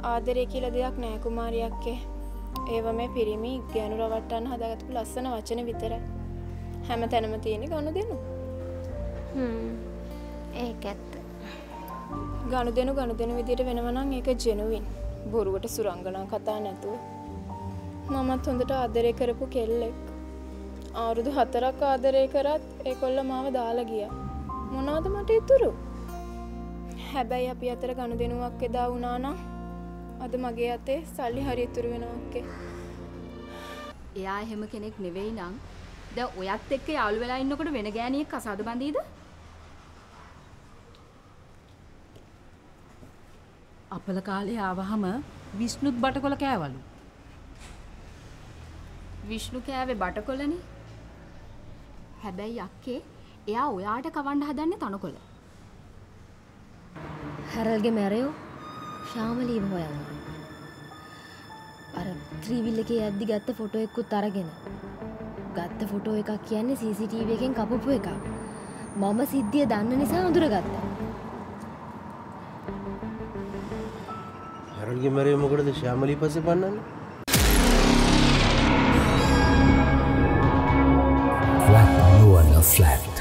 ආදරේ කියලා දෙයක් නෑ කුමාරියක්කේ. ඒව මේ පිරිමි ගෑනු රවට්ටන්න හදාගත්තු ලස්සන වචන විතරයි. හැම තැනම තියෙන ගනුදෙනු. ඒක ඇත්ත. ගනුදෙනු විදියට වෙනවා නම් ඒක ජෙනුවින්. බොරුවට සුරංගනා කතා නැතුව. මමත් හොඳට ආදරේ කරපු කෙල්ලෙක්. අවුරුදු 4ක් ආදරේ කරත් ඒකොල්ල මාව දාලා ගියා. මොනවද මට ඉතුරු? හැබැයි අපි අතර ගනුදෙනුවක් එදා වුණා නම් අද මගේ අතේ සල්ලි හරි ඉතුරු වෙනවා ඔක්කේ. එයා එහෙම කෙනෙක් නෙවෙයි නම් දැන් ඔයත් එක්ක යාළු වෙලා ඉන්නකොට වෙන ගෑණියෙක් අසාද බඳීද? අපල කාලේ ආවහම විෂ්ණුත් බටකොල කෑවලු. විෂ්ණු කෑවේ බටකොලනේ. හැබැයි අක්කේ එයා ඔයාට කවන්න හදන්නේ තනකොළ. හැරල්ගේ මැරයෝ ශාමලීව හොයනවා. අර ත්‍රිවිල් එකේ යද්දි ගත්ත ෆොටෝ එකකුත් අරගෙන. ගත්ත ෆොටෝ එකක් කියන්නේ CCTV එකෙන් කපපු එකක්. මම සිද්ධිය දන්න නිසා අඳුරගත්තා. හැරල්ගේ මැරයෝ මොකටද ශාමලී පස්සේ පන්නන්නේ? Flat no one flat.